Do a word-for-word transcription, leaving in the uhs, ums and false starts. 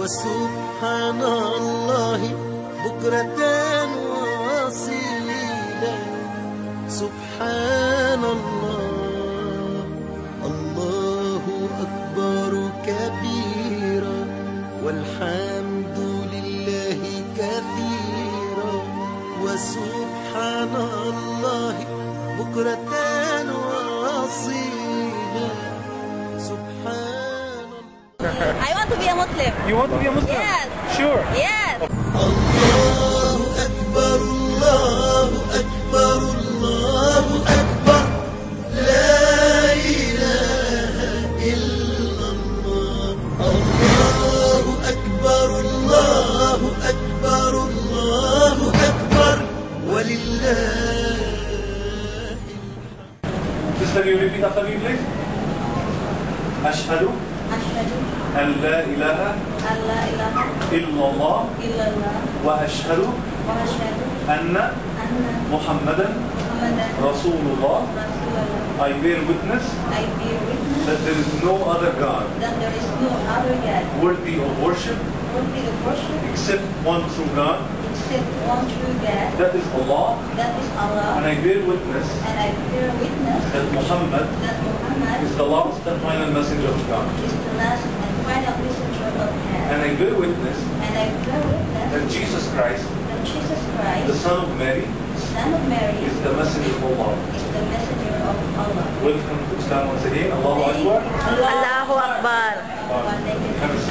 وسبحان الله بكرة وأصيلا. سبحان الله، الله أكبر كبيرا، والحمد لله كثيرا، وسبحان الله بكرة وأصيلا. سبحان الله. I want to be a Muslim. You want to be a Muslim? Yes. Sure. Yes. الله أكبر، الله أكبر، الله أكبر، لا إله إلا الله. الله أكبر، الله أكبر، الله أكبر، ولله. Sister, you repeat after me, please. أشهد أشهد أن لا إله أن لا إله إلا الله إلا الله وأشهد وأشهد أن أن محمدا محمدا رسول الله. رسول الله. I bear witness I bear witness that there is no other God that there is no other God worthy of worship worthy of worship except one true God, except one true God, that is Allah. that is Allah. And I bear witness And I bear witness that Muhammad that Muhammad is the last and final messenger of God. is the last and final messenger of God. And I bear witness And I bear witness that Jesus Christ, that Jesus the Christ, Son of Mary, the Son of Mary, is the messenger of Allah. is the messenger of Allah. Welcome to Islam once again. Allahu Akbar. Allahu Akbar. Have a seat.